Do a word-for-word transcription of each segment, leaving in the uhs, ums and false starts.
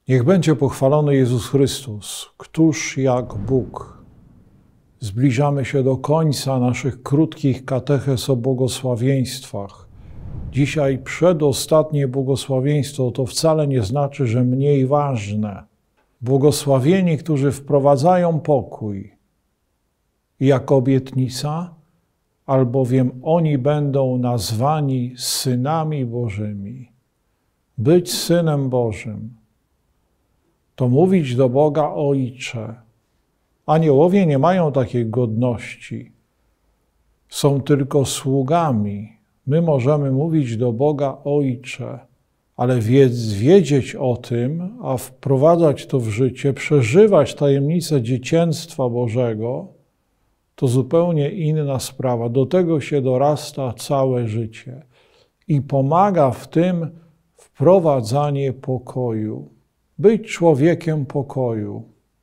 Niech będzie pochwalony Jezus Chrystus, któż jak Bóg. Zbliżamy się do końca naszych krótkich katechez o błogosławieństwach. Dzisiaj przedostatnie błogosławieństwo to wcale nie znaczy, że mniej ważne. Błogosławieni, którzy wprowadzają pokój. I jako obietnica, albowiem oni będą nazwani synami Bożymi. Być synem Bożym to mówić do Boga Ojcze. Aniołowie nie mają takiej godności. Są tylko sługami. My możemy mówić do Boga Ojcze, ale wiedzieć o tym, a wprowadzać to w życie, przeżywać tajemnicę dzieciństwa Bożego, to zupełnie inna sprawa. Do tego się dorasta całe życie. I pomaga w tym wprowadzanie pokoju. Być człowiekiem pokoju.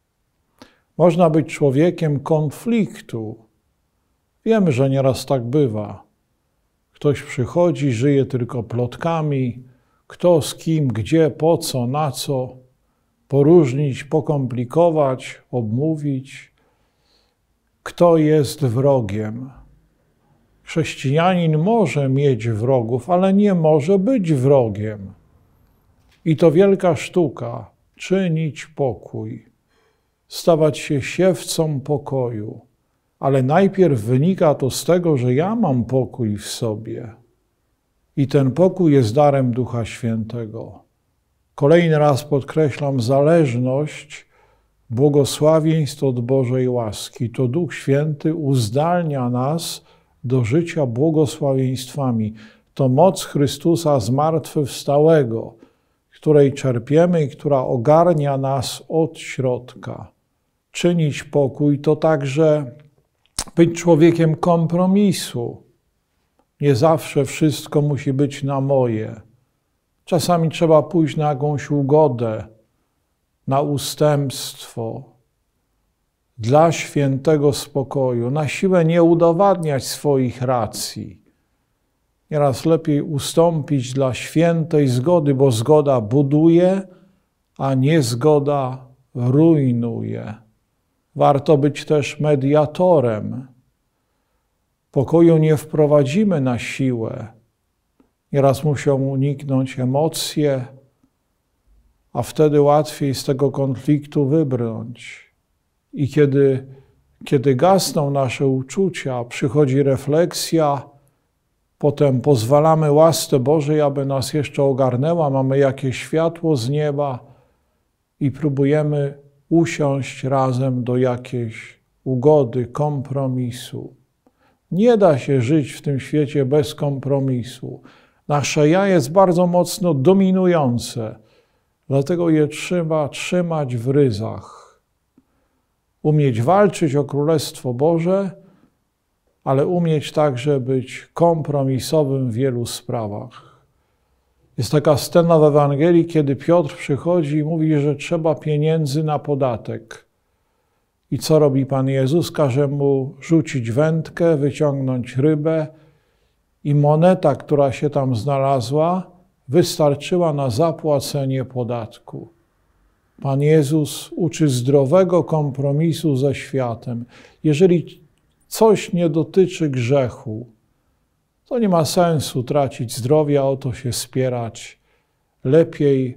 Można być człowiekiem konfliktu. Wiemy, że nieraz tak bywa. Ktoś przychodzi, żyje tylko plotkami, kto z kim, gdzie, po co, na co, poróżnić, pokomplikować, obmówić. Kto jest wrogiem? Chrześcijanin może mieć wrogów, ale nie może być wrogiem. I to wielka sztuka, czynić pokój, stawać się siewcą pokoju. Ale najpierw wynika to z tego, że ja mam pokój w sobie. I ten pokój jest darem Ducha Świętego. Kolejny raz podkreślam zależność błogosławieństw od Bożej łaski. To Duch Święty uzdalnia nas do życia błogosławieństwami. To moc Chrystusa zmartwychwstałego, której czerpiemy i która ogarnia nas od środka. Czynić pokój to także być człowiekiem kompromisu. Nie zawsze wszystko musi być na moje. Czasami trzeba pójść na jakąś ugodę, na ustępstwo dla świętego spokoju, na siłę nie udowadniać swoich racji. Nieraz lepiej ustąpić dla świętej zgody, bo zgoda buduje, a niezgoda rujnuje. Warto być też mediatorem. Pokoju nie wprowadzimy na siłę. Nieraz muszą uniknąć emocje, a wtedy łatwiej z tego konfliktu wybrnąć. I kiedy, kiedy gasną nasze uczucia, przychodzi refleksja, potem pozwalamy łasce Bożej, aby nas jeszcze ogarnęła, mamy jakieś światło z nieba i próbujemy usiąść razem do jakiejś ugody, kompromisu. Nie da się żyć w tym świecie bez kompromisu. Nasze ja jest bardzo mocno dominujące, dlatego je trzeba trzymać w ryzach. Umieć walczyć o Królestwo Boże, ale umieć także być kompromisowym w wielu sprawach. Jest taka scena w Ewangelii, kiedy Piotr przychodzi i mówi, że trzeba pieniędzy na podatek. I co robi Pan Jezus? Każe mu rzucić wędkę, wyciągnąć rybę i moneta, która się tam znalazła, wystarczyła na zapłacenie podatku. Pan Jezus uczy zdrowego kompromisu ze światem. Jeżeli coś nie dotyczy grzechu, to nie ma sensu tracić zdrowia, o to się spierać. Lepiej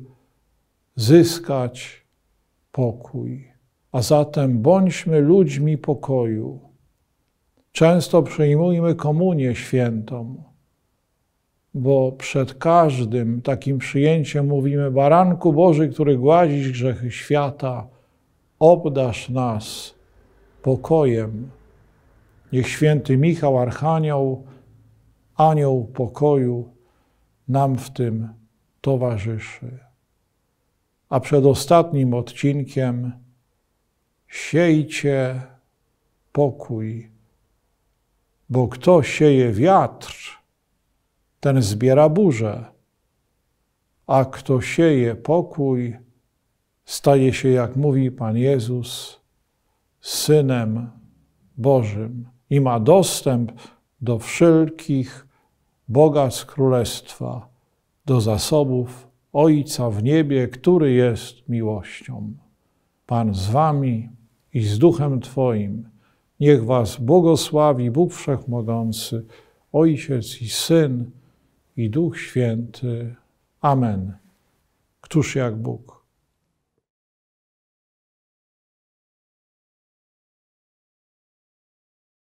zyskać pokój. A zatem bądźmy ludźmi pokoju. Często przyjmujmy komunię świętą, bo przed każdym takim przyjęciem mówimy: Baranku Boży, który gładzisz grzechy świata, obdarz nas pokojem. Niech święty Michał, Archanioł, anioł pokoju nam w tym towarzyszy. A przed ostatnim odcinkiem siejcie pokój, bo kto sieje wiatr, ten zbiera burzę, a kto sieje pokój, staje się, jak mówi Pan Jezus, Synem Bożym i ma dostęp do wszelkich bogactw Królestwa, do zasobów Ojca w niebie, który jest miłością. Pan z wami i z duchem Twoim. Niech was błogosławi Bóg Wszechmogący, Ojciec i Syn i Duch Święty. Amen. Któż jak Bóg?